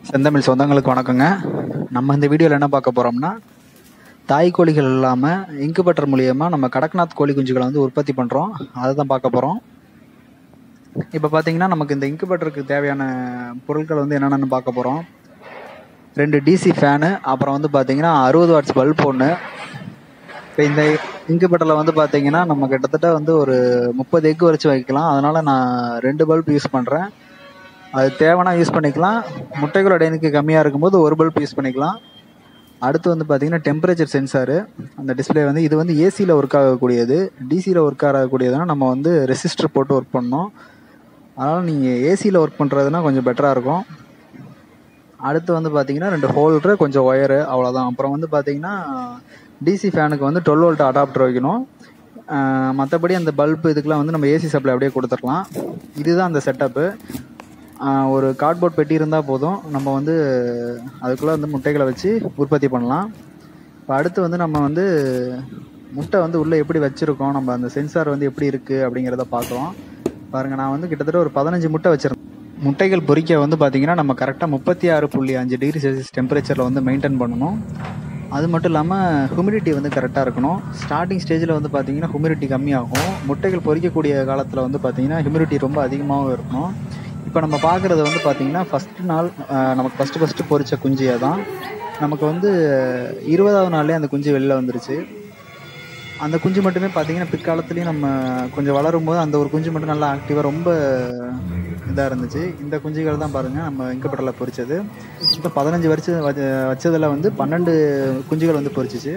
செந்தமிழ் சொந்தங்களுக்கு வணக்கங்க. நம்ம இந்த வீடியோவில் என்ன பார்க்க போகிறோம்னா, தாய் கோழிகள் இல்லாமல் இன்குபேட்டர் மூலியமாக நம்ம கடக்நாத் கோழி குஞ்சுகளை வந்து உற்பத்தி பண்ணுறோம். அதை தான் பார்க்க போகிறோம். இப்போ பார்த்தீங்கன்னா நமக்கு இந்த இன்குபேட்டருக்கு தேவையான பொருட்கள் வந்து என்னென்னு பார்க்க போகிறோம். 2 டிசி ஃபேனு, அப்புறம் வந்து பார்த்தீங்கன்னா 60 வாட்ஸ் பல்ப் ஒன்று. இப்போ இந்த இன்குபேட்டரில் வந்து பார்த்தீங்கன்னா நம்ம கிட்டத்தட்ட வந்து ஒரு 30 எக் வரைச்சு வைக்கலாம். அதனால் நான் 2 பல்ப் யூஸ் பண்ணுறேன். அது தேவைன்னா யூஸ் பண்ணிக்கலாம். முட்டைகளோட எண்ணிக்கை கம்மியாக இருக்கும்போது ஒரு பல்ப் யூஸ் பண்ணிக்கலாம். அடுத்து வந்து பார்த்தீங்கன்னா டெம்பரேச்சர் சென்சாரு. அந்த டிஸ்பிளே வந்து இது வந்து ஏசியில் ஒர்க் ஆகக்கூடியது. டிசியில் ஒர்க் ஆகக்கூடியதுன்னா நம்ம வந்து ரெசிஸ்டர் போட்டு ஒர்க் பண்ணணும். அதனால் நீங்கள் ஏசியில் ஒர்க் பண்ணுறதுனா கொஞ்சம் பெட்டராக இருக்கும். அடுத்து வந்து பார்த்தீங்கன்னா 2 ஹோல்டரு, கொஞ்சம் ஒயரு, அவ்வளோதான். அப்புறம் வந்து பார்த்தீங்கன்னா டிசி ஃபேனுக்கு வந்து 12 வோல்ட் அடாப்டர் வைக்கணும். மற்றபடி அந்த பல்பு இதுக்கெலாம் வந்து நம்ம ஏசி சப்ளை அப்படியே கொடுத்துடலாம். இதுதான் அந்த செட்டப்பு. ஒரு கார்ட்போர்ட் பெட்டி இருந்தால் போதும். நம்ம வந்து அதுக்குள்ளே வந்து முட்டைகளை வச்சு உற்பத்தி பண்ணலாம். இப்போ அடுத்து வந்து நம்ம வந்து முட்டை வந்து உள்ளே எப்படி வச்சுருக்கோம், நம்ம அந்த சென்சார் வந்து எப்படி இருக்குது அப்படிங்கிறத பார்க்குறோம். பாருங்கள், நான் வந்து கிட்டத்தட்ட ஒரு 15 முட்டை வச்சுருந்தேன். முட்டைகள் பொரிக்க வந்து பார்த்திங்கன்னா நம்ம கரெக்டாக 36.5 டிகிரி செல்சியஸ் டெம்பரேச்சரில் வந்து மெயின்டைன் பண்ணணும். அது மட்டும் இல்லாமல் ஹியூமிடிட்டி வந்து கரெக்டாக இருக்கணும். ஸ்டார்டிங் ஸ்டேஜில் வந்து பார்த்திங்கன்னா ஹியூமிடிட்டி கம்மியாகும். முட்டைகள் பொரிக்கக்கூடிய காலத்தில் வந்து பார்த்திங்கன்னா ஹியூமிடிட்டி ரொம்ப அதிகமாகவும் இருக்கணும். இப்போ நம்ம பார்க்குறது வந்து பார்த்திங்கன்னா ஃபஸ்ட்டு நாள் நமக்கு ஃபஸ்ட்டு பொரித்த குஞ்சியை தான். நமக்கு வந்து 20வது நாள்லேயே அந்த குஞ்சு வெளில வந்துருச்சு. அந்த குஞ்சு மட்டுமே பார்த்திங்கன்னா பிற்காலத்துலேயும் நம்ம கொஞ்சம் வளரும் போது அந்த ஒரு குஞ்சு மட்டும் நல்லா ஆக்டிவாக ரொம்ப இதாக இருந்துச்சு. இந்த குஞ்சுகள் தான் பாருங்கள் நம்ம இன்குபேட்டரில் பொரிச்சது. இப்போ 15 வருஷம் வச்சதில் வந்து 12 குஞ்சுகள் வந்து பொரிச்சிச்சு.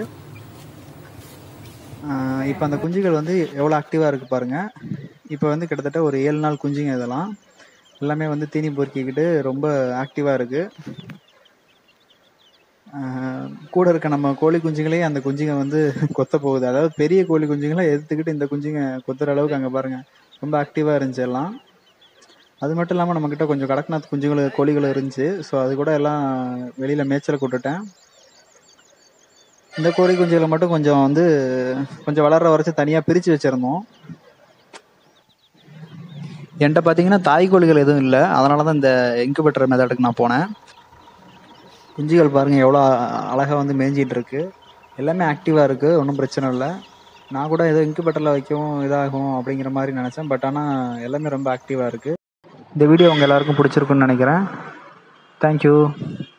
இப்போ அந்த குஞ்சுகள் வந்து எவ்வளோ ஆக்டிவாக இருக்குது பாருங்கள். இப்போ வந்து கிட்டத்தட்ட ஒரு 7 நாள் குஞ்சுங்க. இதெல்லாம் எல்லாமே வந்து தீனி பொறுக்கிக்கிட்டு ரொம்ப ஆக்டிவாக இருக்குது. கூட இருக்க நம்ம கோழி குஞ்சுங்களையும் அந்த குஞ்சுங்க வந்து கொத்த போகுது. அதாவது பெரிய கோழி குஞ்சுங்களை எதிர்த்துக்கிட்டு இந்த குஞ்சுங்க கொத்துற அளவுக்கு அங்கே பாருங்கள் ரொம்ப ஆக்டிவாக இருந்துச்சு எல்லாம். அது மட்டும் இல்லாமல் நம்மக்கிட்ட கொஞ்சம் கடக்நாத் கோழிகள் இருந்துச்சு. ஸோ அது கூட எல்லாம் வெளியில் மேய்ச்சல் கூட்டுட்டேன். இந்த கோழி குஞ்சுகளை மட்டும் கொஞ்சம் வளர்கிற வரைக்கும் தனியாக பிரித்து வச்சுருந்தோம். என்கிட்ட பார்த்தீங்கன்னா தாய் கோழிகள் எதுவும் இல்லை. அதனால தான் இந்த இன்குபேட்டர் மெத்தடுக்கு நான் போனேன். குஞ்சுகள் பாருங்கள் எவ்வளோ அழகாக வந்து மேய்ஞ்சிட்டு இருக்கு. எல்லாமே ஆக்டிவாக இருக்குது, ஒன்றும் பிரச்சனை இல்லை. நான் கூட ஏதோ இன்குபேட்டரில் வைக்கவும் இதாகும் அப்படிங்கிற மாதிரி நினச்சேன். பட் ஆனால் எல்லாமே ரொம்ப ஆக்டிவாக இருக்குது. இந்த வீடியோ உங்கள் எல்லாருக்கும் பிடிச்சிருக்குன்னு நினைக்கிறேன். தேங்க்யூ.